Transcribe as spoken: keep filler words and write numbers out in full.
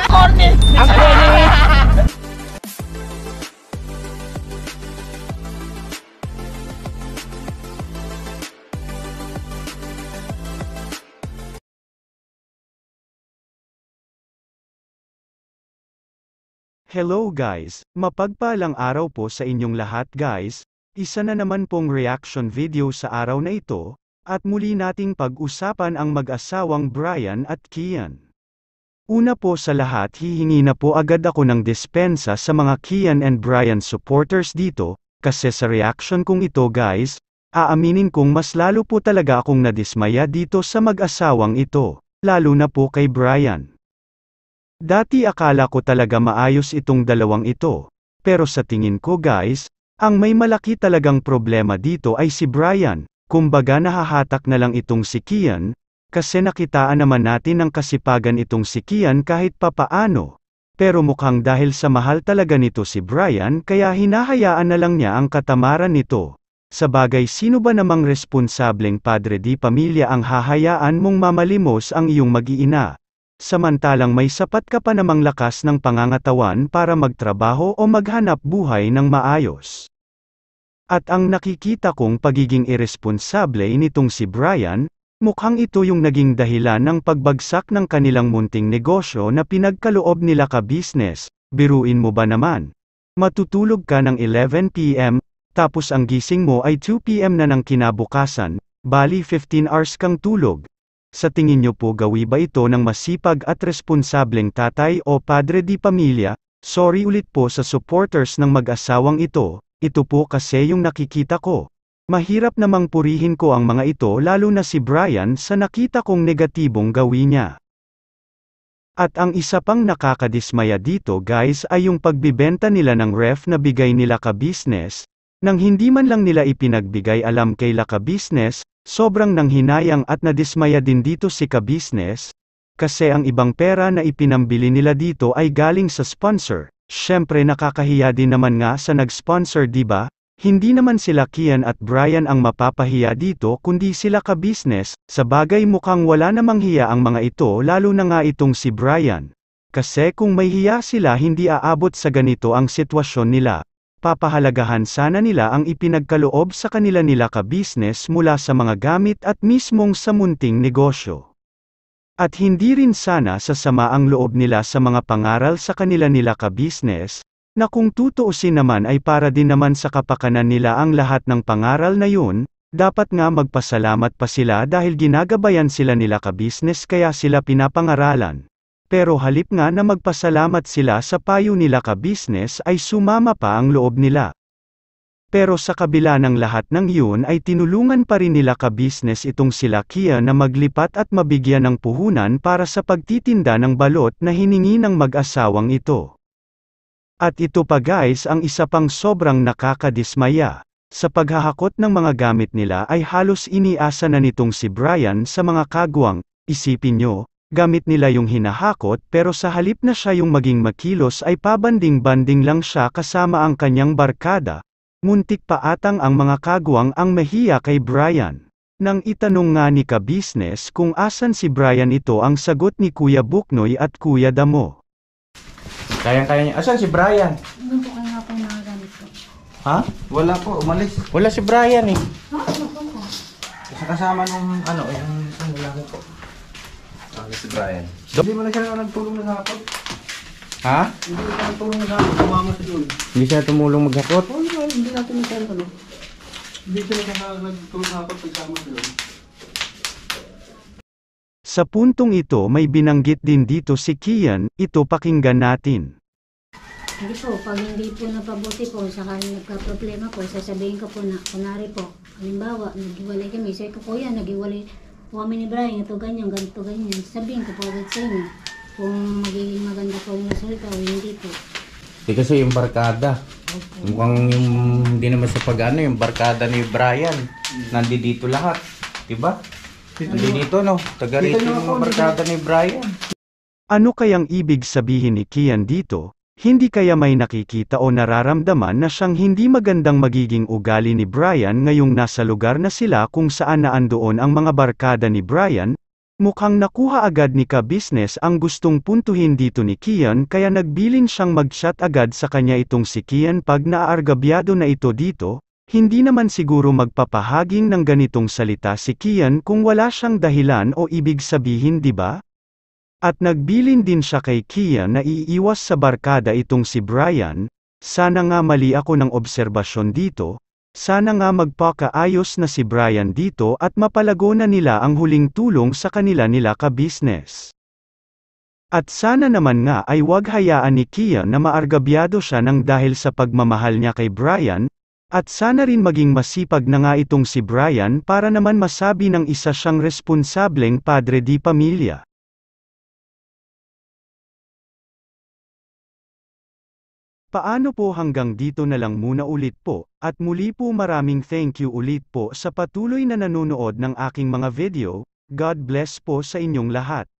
corny! Ang corny! Hello guys, mapagpalang araw po sa inyong lahat guys, isa na naman pong reaction video sa araw na ito, at muli nating pag-usapan ang mag-asawang Brian at Kian. Una po sa lahat hihingi na po agad ako ng dispensa sa mga Kian and Brian supporters dito, kasi sa reaction kong ito guys, aaminin kong mas lalo po talaga akong nadismaya dito sa mag-asawang ito, lalo na po kay Brian. Dati akala ko talaga maayos itong dalawang ito, pero sa tingin ko guys, ang may malaki talagang problema dito ay si Brian, kumbaga nahahatak na lang itong si Kian, kasi nakitaan naman natin ng kasipagan itong si Kian kahit papaano, pero mukhang dahil sa mahal talaga nito si Brian kaya hinahayaan na lang niya ang katamaran nito. Sabagay sino ba namang responsableng padre di pamilya ang hahayaan mong mamalimos ang iyong mag-iina? Samantalang may sapat ka pa namang lakas ng pangangatawan para magtrabaho o maghanap buhay ng maayos. At ang nakikita kong pagiging irresponsable nitong si Brian, mukhang ito yung naging dahilan ng pagbagsak ng kanilang munting negosyo na pinagkaloob nila ka-business. Biruin mo ba naman? Matutulog ka ng eleven p m, tapos ang gising mo ay two p m na ng kinabukasan, bali fifteen hours kang tulog. Sa tingin nyo po gawi ba ito ng masipag at responsableng tatay o padre di pamilya? Sorry ulit po sa supporters ng mag-asawang ito, ito po kasi yung nakikita ko. Mahirap namang purihin ko ang mga ito lalo na si Brian sa nakita kong negatibong gawi niya. At ang isa pang nakakadismaya dito guys ay yung pagbibenta nila ng ref na bigay nila ka-business, nang hindi man lang nila ipinagbigay alam kay la ka-business. Sobrang nanghinayang at nadismaya din dito si ka-business, kasi ang ibang pera na ipinambili nila dito ay galing sa sponsor. Syempre nakakahiya din naman nga sa nag-sponsor diba? Hindi naman sila Kian at Brian ang mapapahiya dito kundi sila ka-business, sabagay mukhang wala namang hiya ang mga ito lalo na nga itong si Brian. Kasi kung may hiya sila hindi aabot sa ganito ang sitwasyon nila. Papahalagahan sana nila ang ipinagkaloob sa kanila nila ka-business mula sa mga gamit at mismong sa munting negosyo. At hindi rin sana sasama ang loob nila sa mga pangaral sa kanila nila ka-business, na kung tutuusin naman ay para din naman sa kapakanan nila ang lahat ng pangaral na yun, dapat nga magpasalamat pa sila dahil ginagabayan sila nila ka-business kaya sila pinapangaralan. Pero halip nga na magpasalamat sila sa payo nila ka-business ay sumama pa ang loob nila. Pero sa kabila ng lahat ng yun ay tinulungan pa rin nila ka-business itong sila Kian na maglipat at mabigyan ng puhunan para sa pagtitinda ng balot na hiningi ng mag-asawang ito. At ito pa guys ang isa pang sobrang nakakadismaya. Sa paghahakot ng mga gamit nila ay halos iniasa na nitong si Brian sa mga kagwang, isipin nyo. Gamit nila yung hinahakot pero sa halip na siya yung maging makilos ay pabanding-banding lang siya kasama ang kanyang barkada. Muntik pa atang ang mga kagwang ang mahiya kay Brian. Nang itanong nga ni ka-business kung asan si Brian ito ang sagot ni Kuya Buknoy at Kuya Damo. Kayang-kaya niya. Asan si Brian? Ano po kayo nga po yung mga gamit ko? Ha? Wala po, umalis. Wala si Brian eh. Ha? Ano po ko? Kasi kasama nung ano, yung ano lang po. Ano si Brian? Hindi mo na siya nagtulong na hapon. Ha? Hindi na siya nagtulong na hapon. Tumama siya doon. Hindi siya tumulong maghakot? Oh, no, hindi natin siya ano. Hindi siya nagtulong na hapon pagsama siya doon. Sa puntong ito may binanggit din dito si Kian, ito pakinggan natin. Hindi po, pag hindi po napabuti po, saka nagka-problema po, sasabihin ko po na, kunwari po, halimbawa, nag-iwalay kami, sabi ko, kuya, nag-iwalay po kami ni Brian, ito ganyan, ganito ganyan, sabihin ko po agad sa inyo, kung magiging maganda po yung resulta o hindi po. Hindi kasi yung barkada. Okay. Mukhang yung, hindi naman sa pag-ano, yung barkada ni Brian, nandito lahat, diba? Nandito no, taga rito yung barkada ni Brian. Ano kayang ibig sabihin ni Kian dito? Hindi kaya may nakikita o nararamdaman na siyang hindi magandang magiging ugali ni Brian ngayong nasa lugar na sila kung saan naandoon ang mga barkada ni Brian, Mukhang nakuha agad ni ka-business ang gustong puntuhin dito ni Kian kaya nagbilin siyang mag-chat agad sa kanya itong si Kian pag naaargabyado na ito dito, hindi naman siguro magpapahaging ng ganitong salita si Kian kung wala siyang dahilan o ibig sabihin di ba? At nagbilin din siya kay Kian na iiwas sa barkada itong si Brian, sana nga mali ako ng obserbasyon dito. Sana nga magpakaayos na si Brian dito at mapalago na nila ang huling tulong sa kanila nila ka-business. At sana naman nga ay wag hayaan ni Kian na maargabyado siya ng dahil sa pagmamahal niya kay Brian, at sana rin maging masipag na nga itong si Brian para naman masabi ng isa siyang responsableng padre di pamilya. Paano po hanggang dito na lang muna ulit po, at muli po maraming thank you ulit po sa patuloy na nanonood ng aking mga video, God bless po sa inyong lahat.